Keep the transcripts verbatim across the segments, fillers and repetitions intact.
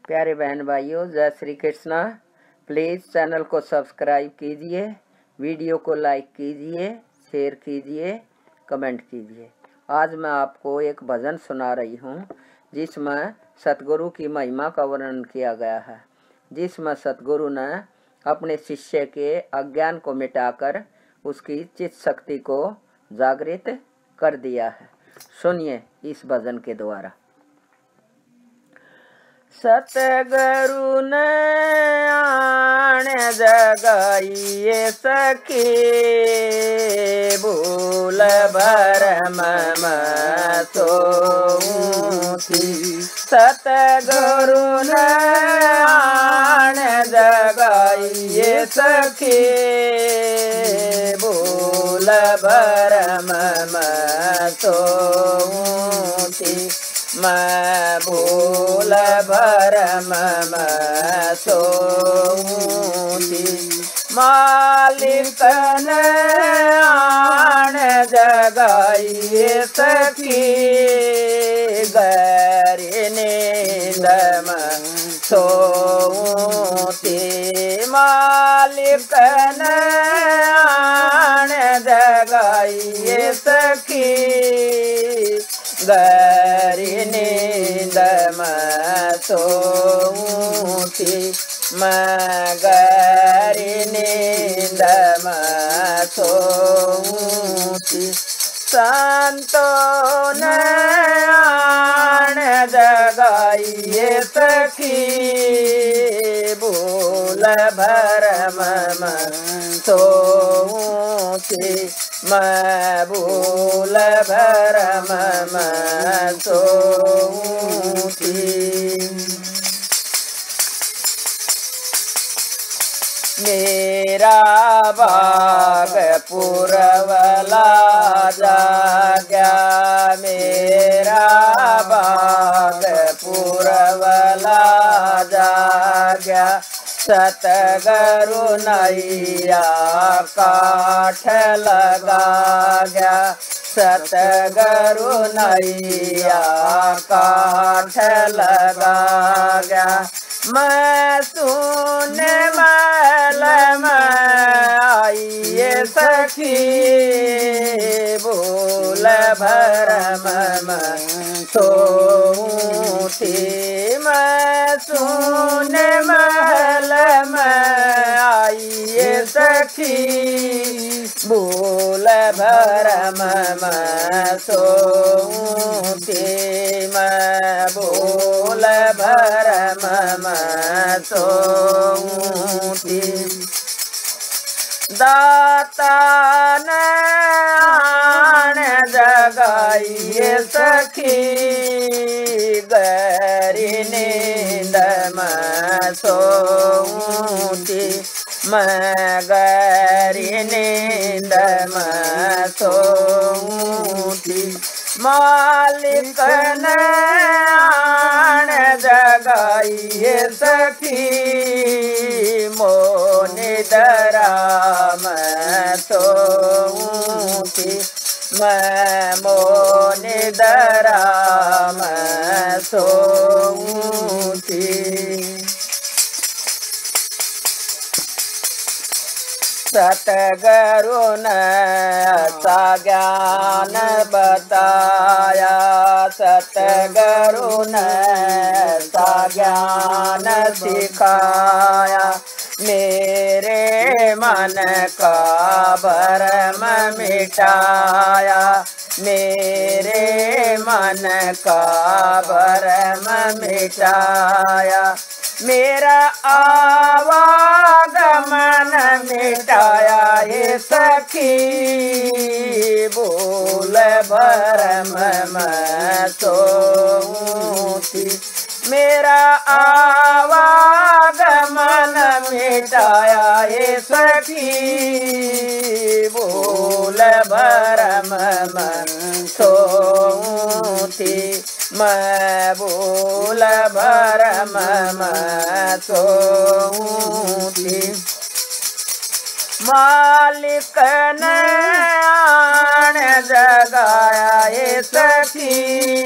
प्यारे बहन भाइयों, जय श्री कृष्णा। प्लीज़ चैनल को सब्सक्राइब कीजिए, वीडियो को लाइक कीजिए, शेयर कीजिए, कमेंट कीजिए। आज मैं आपको एक भजन सुना रही हूँ जिसमें सतगुरु की महिमा का वर्णन किया गया है, जिसमें सतगुरु ने अपने शिष्य के अज्ञान को मिटाकर उसकी चित्त शक्ति को जागृत कर दिया है। सुनिए इस भजन के द्वारा। सतगुरु ने आण जगाइए सखी, भूल भरम सोती। सतगुरु ने आण जगाइए सखी, भूल भरम सोती। मैं भूल भरम सोती। मालिक ने आण जगाइए सखी, गहरी नींद में सोती। मालिक ने आण जगाइए सखी, गहरी नींद में सोती। मैं गहरी नींद में सोती। संतों ने आण जगाइए सखी, भूल भरम सोती। मैं भूल भरम सोती। मेरा बाग पुरवला जाग्या, मेरा बाग पुरवला जाग्या। सतगुरु नैया काठ लगा गया, सतगुरु नैया काठ लगा गया। मैं सुने महल में आइए सखी, भूल भरम सोती। मैं सुने महल में आइए सखी, भूल भरम सोती। मैं भूल भरम सोती। दाता ने आण जगाइए सखी, गहरी नींद में सोती। मैं गहरी नींद में सोती। मालिक ने आण जगाइए सखी, मोनि दरा में सोती। मैं मोनि दरा में सोती। सतगुरु ने ऐसा ज्ञान बताया, सतगुरु ने ऐसा ज्ञान सिखाया। मेरे मन का भरम मिटाया, मेरे मन का भरम मिटाया। मेरा आवागमन मिटाया ये सखी, भूल भरम सोती। मेरा आवागमन मिटाया ये सखी, भूल भरम सोती। मैं भूल भरम सोती। मालिक ने आन जगाया ये सखी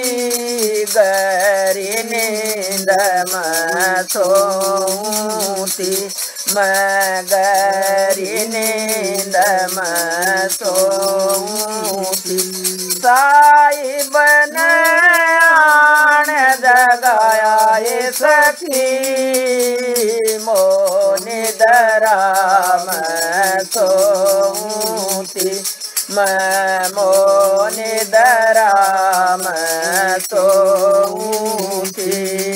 गहरी नींद में सोती मैं गहरी नींद में सोती साहिब ने आन जगाया ये सखी मोनी दरा मैं सोती मैं मोनी दरा मैं सोती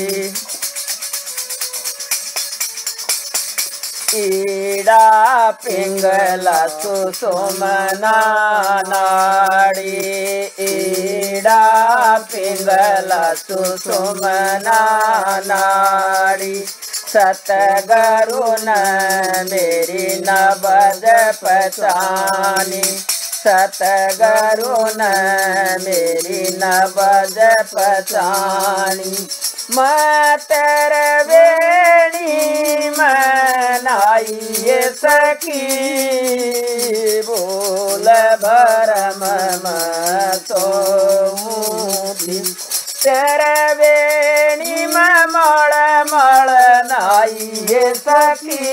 ईड़ा पिंगला सुसुमना नाड़ी ईड़ा पिंगला सुसुमना नाड़ी सतगुरु न मेरी न बज पहचानी सतगुरु न मेरी न बज पहचानी मैं तेरे वेणी में नाइए सखी बोल भरम में सोती तेरे वेणी में मड़ मड़ नाइए सखी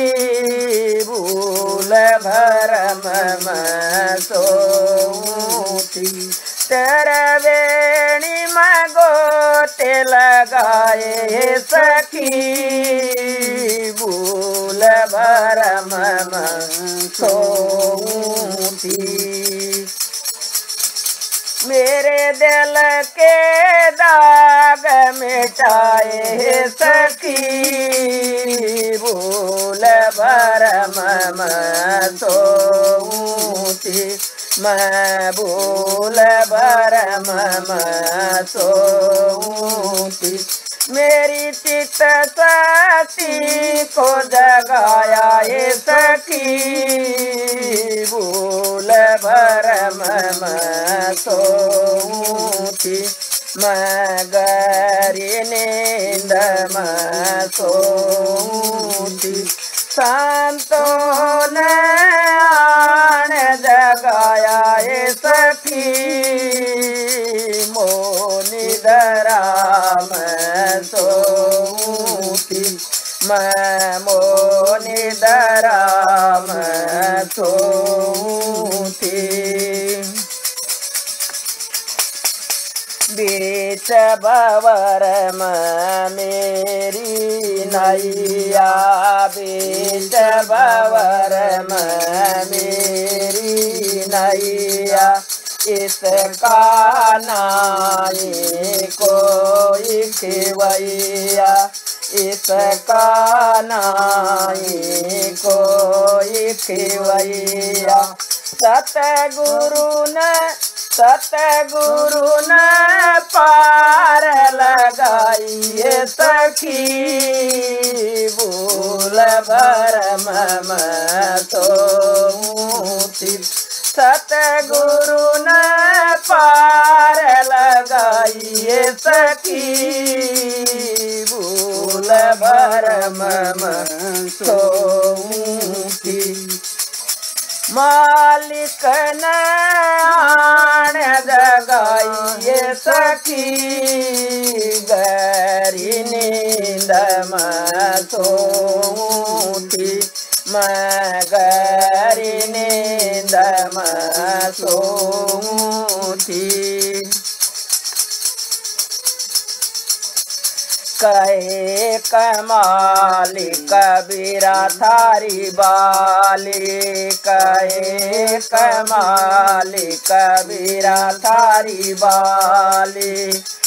बोल भरम में सोती तेरे वेणी में गोते लगाए सखी भूल भरम में सोती मेरे दिल के दाग मिटाए सखी भूल भरम में सोती मैं भूल भरम में सोती मेरी चित सती को जगाया ये सखी भूल भरम में सोती मैं गहरी नींद में सोती संतों ने आन जगाया ये सखी मोनी दरा में सोती मैं मोनी दरा में सोती बीच भंवर में मेरी नैया बीच भंवर में मेरी नैया इसका नाई कोई खिवैया इसका नाई कोई खिवैया सतगुरु ने सतगुरु ने पार लगाइए सखी भूल भरम में सोती सतगुरु ने पार लगाइए सखी भूल भरम में सोती मालिक ने आन जगाइए सखी गहरी नींद में सोती मैं गहरी नींद में सोती कहे कमाली कबीरा थारी बाली कहे कमाली कबीरा थारी बाली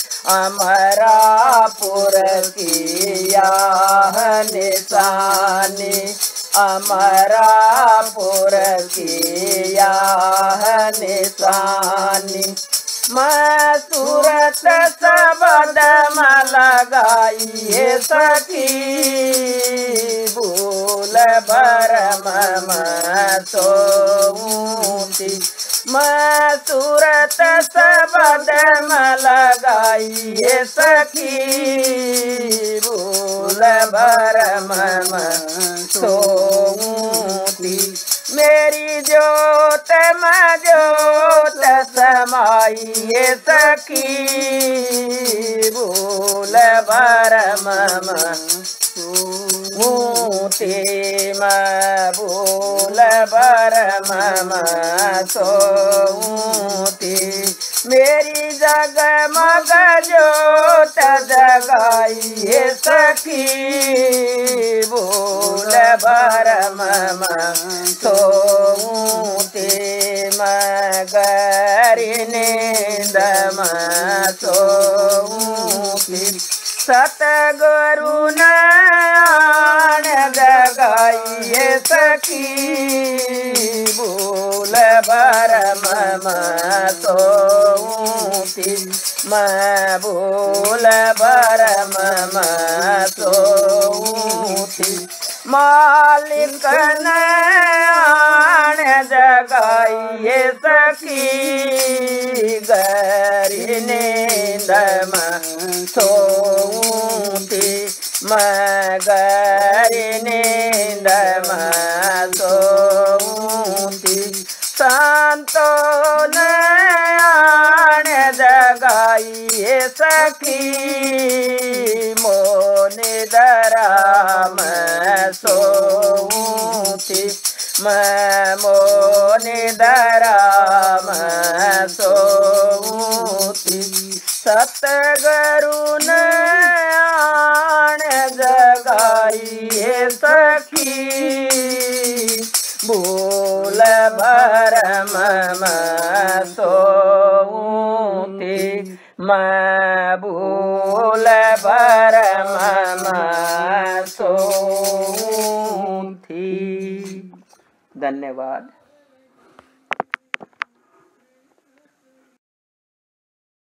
अमरापुर की याह निशानी अमरापुर की याह निशानी मैं सूरत सबद में लगाइए सखी भूल भरम में सोती मैं सूरत सबद में लगाइए सखी भूल भरम में सोती मेरी जोत में जोत समाइए सखी भूल भरम मूते में भूल भरम सोती मेरी जगमग जोत जगाइए सखी भूल भरम सोती मगरी नींद सोती सतगुरु नयन जगाइए सखी भूल भरम सोती मैं भूल भरम सोती मालिक नयन जगाइए सखी गरी नींद सोती मैं गरी नींद सोती संतो नयन जगाइए सखी मोनि दराम सोती मैं मोनि दराम सोती सतगुरु नयन जगाइए सखी भूल भरम सोती मैं भूल भरम सोती। धन्यवाद।